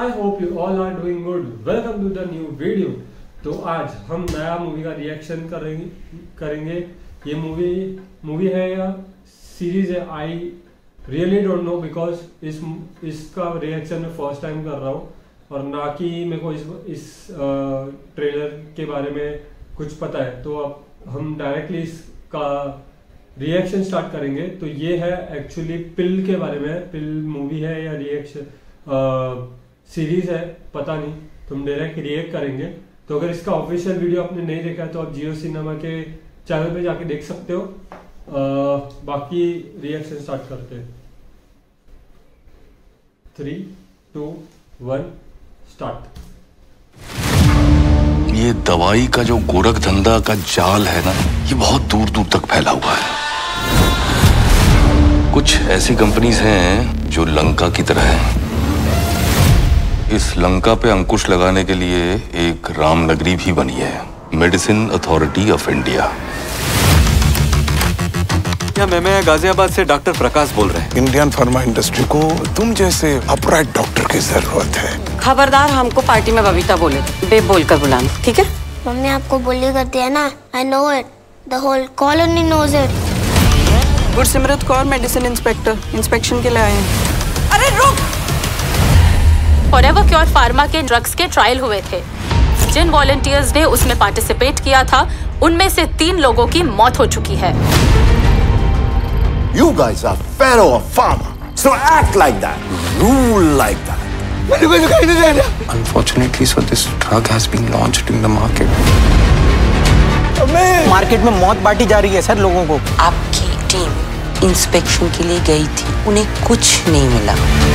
I hope you all are doing good. Welcome to the new video. तो आज हम नया मूवी का रिएक्शन करेंगे। ये मूवी है या सीरीज है, I really don't know because इसका रिएक्शन मैं फर्स्ट टाइम कर रहा हूँ और ना कि मेरे को इस ट्रेलर के बारे में कुछ पता है। तो अब हम डायरेक्टली इसका रिएक्शन स्टार्ट करेंगे। तो ये है एक्चुअली पिल के बारे में। पिल मूवी है या रिएक्शन सीरीज है पता नहीं, तो हम डायरेक्ट रिएक्ट करेंगे। तो अगर इसका ऑफिशियल वीडियो आपने नहीं देखा है तो आप जियो सिनेमा के चैनल पे जाके देख सकते हो। बाकी रिएक्शन स्टार्ट करते हैं। 3, 2, 1 स्टार्ट। ये दवाई का जो गोरख धंधा का जाल है ना, ये बहुत दूर दूर तक फैला हुआ है। कुछ ऐसी कंपनीज हैं जो लंका की तरह हैं। इस लंका पे अंकुश लगाने के लिए एक रामनगरी भी बनी है, मेडिसिन अथॉरिटी ऑफ इंडिया। मैं गाजियाबाद से डॉक्टर प्रकाश बोल रहे हैं। इंडियन फार्मा इंडस्ट्री को तुम जैसे अपराइट डॉक्टर की जरूरत है। खबरदार हमको पार्टी में बबीता बोले बेब बोलकर बुलाना, ठीक है? मम्मी आपको बोली करती है ना, I know it, the whole colony knows it. Gursimrat Kaur medicine inspector inspection के लिए आए हैं। अरे रुक! फॉरएवर क्योर फार्मा के ड्रग्स के ट्रायल हुए थे। जिन वॉलंटियर्स ने उसमें पार्टिसिपेट किया था उनमें से 3 लोगों की मौत हो चुकी है। You guys are pharaoh of pharma, so act like that, rule like that. Unfortunately, so this drug has been launched in the market. Market में मौत बांटी जा रही है सर लोगों को। आपकी टीम इंस्पेक्शन के लिए गई थी, उन्हें कुछ नहीं मिला।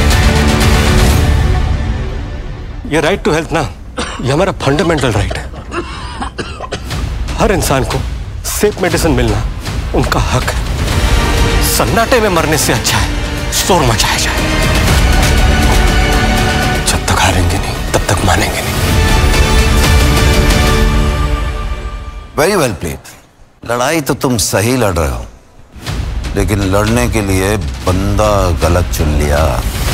ये राइट टू हेल्थ ना, ये हमारा फंडामेंटल राइट है। हर इंसान को सेफ मेडिसिन मिलना उनका हक है। सन्नाटे में मरने से अच्छा है शोर मचाया जाए। जब तक हारेंगे नहीं तब तक मानेंगे नहीं। Very well played. लड़ाई तो तुम सही लड़ रहे हो, लेकिन लड़ने के लिए बंदा गलत चुन लिया।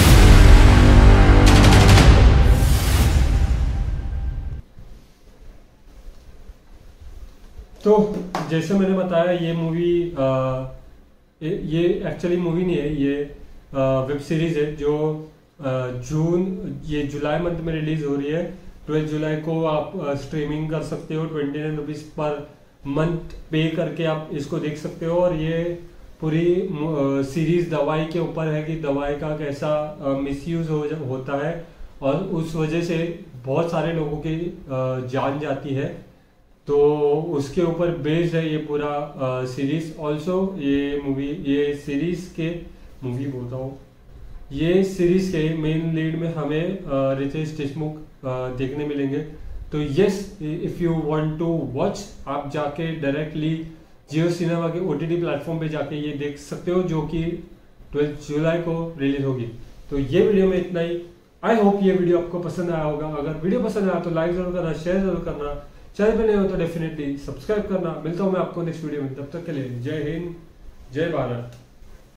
तो जैसे मैंने बताया ये मूवी ये एक्चुअली मूवी नहीं है, ये वेब सीरीज है जो जुलाई मंथ में रिलीज हो रही है। 12 जुलाई को आप स्ट्रीमिंग कर सकते हो। 29 रुपीज पर मंथ पे करके आप इसको देख सकते हो। और ये पूरी सीरीज दवाई के ऊपर है कि दवाई का कैसा मिसयूज होता है और उस वजह से बहुत सारे लोगों की जान जाती है। तो उसके ऊपर बेस्ड है ये पूरा सीरीज। ऑल्सो ये सीरीज के मेन लीड में हमें रितेश देशमुख देखने मिलेंगे। तो yes, if you want to watch, आप जाके डायरेक्टली जियो सिनेमा के OTT प्लेटफॉर्म पे जाके ये देख सकते हो, जो कि 12 जुलाई को रिलीज होगी। तो ये वीडियो में इतना ही। आई होप ये वीडियो आपको पसंद आया होगा। अगर वीडियो पसंद आया तो लाइक जरूर करना, शेयर जरूर करना, चैनल पे नहीं हो तो डेफिनेटली सब्सक्राइब करना। मिलता हूं मैं आपको नेक्स्ट वीडियो में, तब तक के लिए जय हिंद, जय भारत।